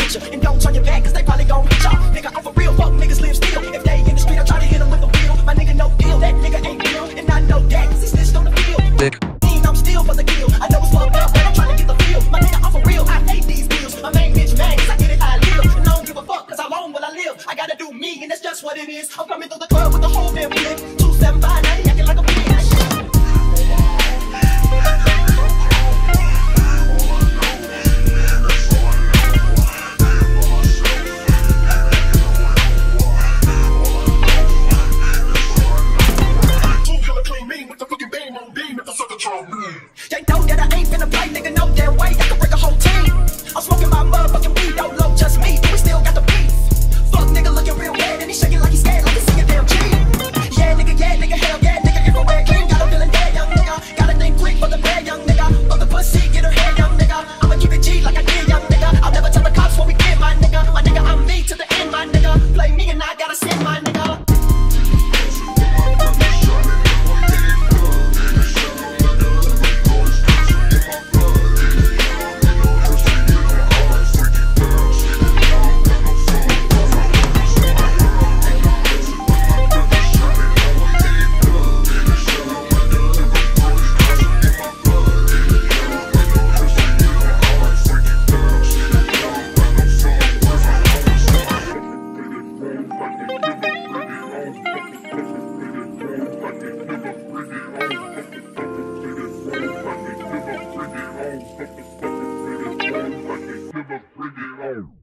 with you. And don't turn your back, cause they probably gon' hit y'all. Nigga, I'm for real, fuck niggas live still. If they in the street, I try to hit them with the wheel. My nigga no deal, that nigga ain't real. And I know that, cause he snitched on the field. I'm still for the kill. I know it's fucked up, but I'm trying to get the feel. My nigga, I'm for real, I hate these bills. My main bitch mad, cause I get it how I live. And I don't give a fuck, cause how long will I live? I gotta do me, and that's just what it is. I'm coming through the club with the whole damn clip. 275, now he acting like a bitch. They know that I ain't finna play, nigga, no damn way. I can break a whole team. I'm smoking my motherfucking weed, don't low, just me. We still got the beef. Fuck nigga looking real bad, and he shaking like he's scared, like he's singing damn G. Yeah, nigga, hell yeah, nigga, infrared clean. Got him feeling dead, young nigga. Gotta think quick for the bad, young nigga. Fuck the pussy, get her head, young nigga. I'ma keep it G like I did, young nigga. I'll never tell the cops what we did, my nigga. My nigga, I'm me to the end, my nigga. Play me and I gotta send my nigga. Bring it on.